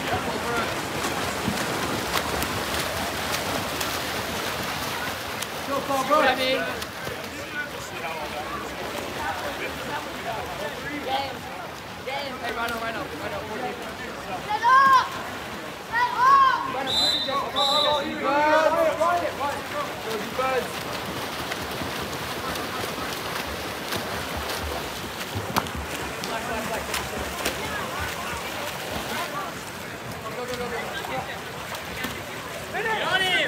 Go, Fallbrook. Game. Hey, Rhino. Set up! Got him!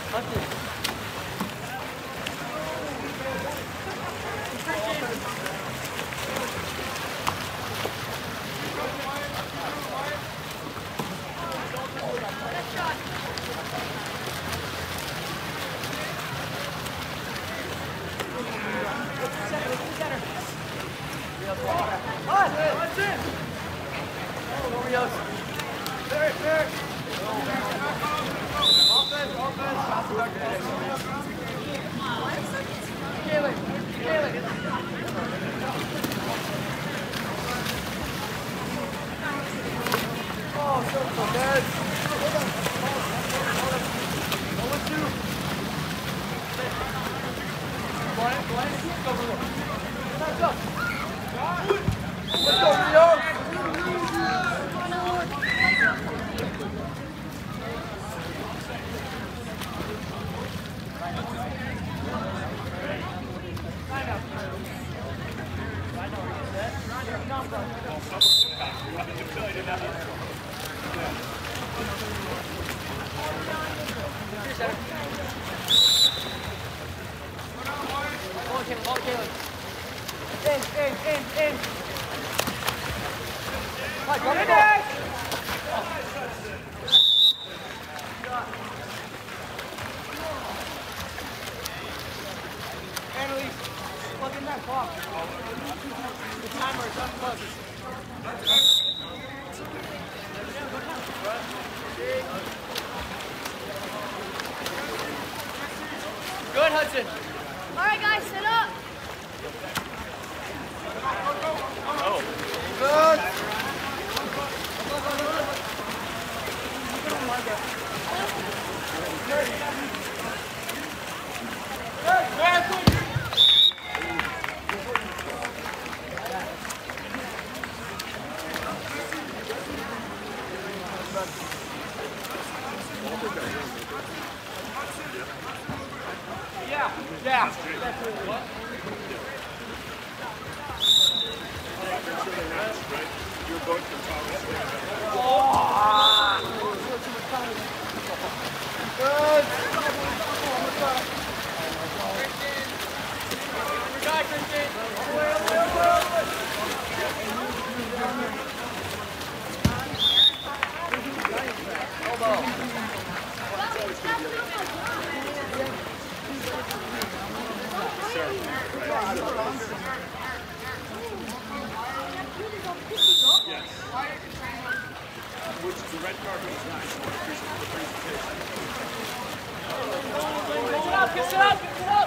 Good, Hudson. All right, guys, sit up. Oh. Good. Yeah. What? You're both from college. Good. Which the red carpet is nice. The presentation. Get up.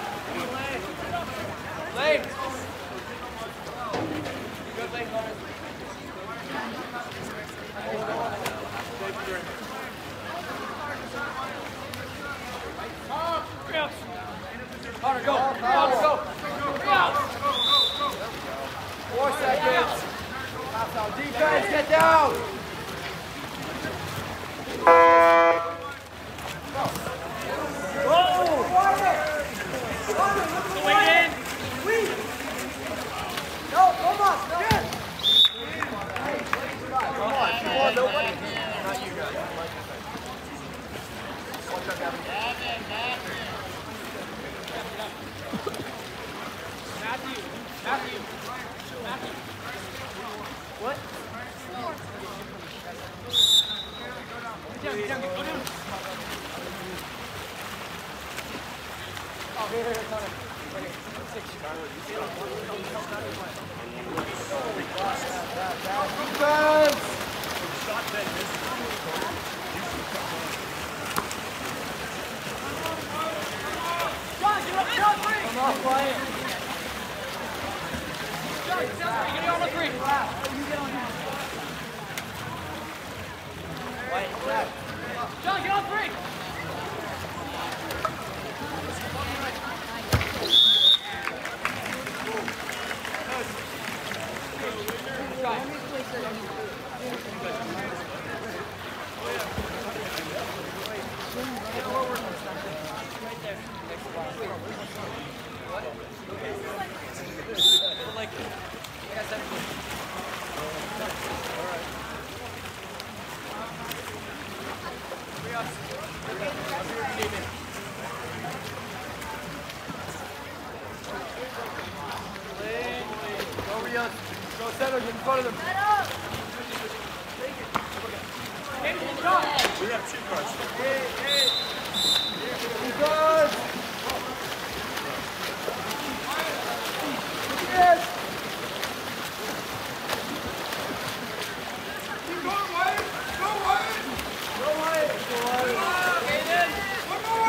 Lane. Good, Lane. Connor, go. 4 seconds. Defense, get down. Matthew. What? Get down, go down. Oh, here, Connor. Right here. 6. Defense! John, get up, John, 3! Come off, Brian. John, get on the 3. You get on him. John, get on three. Go center, get in front of them. We have two guards. Good. Yes. Keep going, Wade. Go, Wade. Go Wade. Go Wade. Okay, then. One more.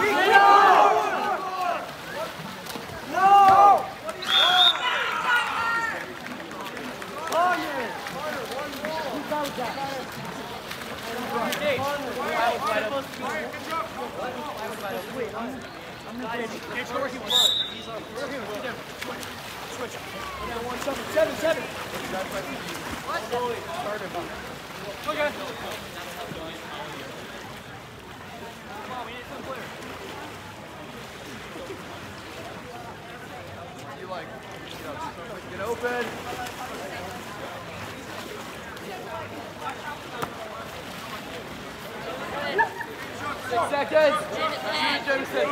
No. Seven. Okay. You like, get open. Six seconds. Jameson.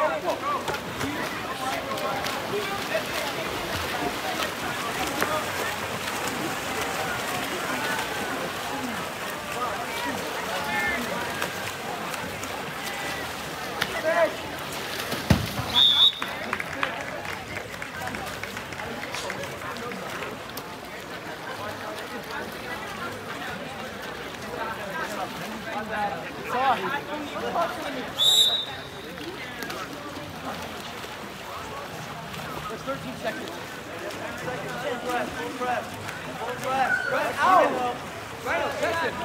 There's 13 seconds. Full press. Right out. Right out. Catch it.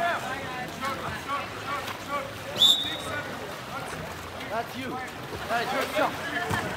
That's you. That is your shot.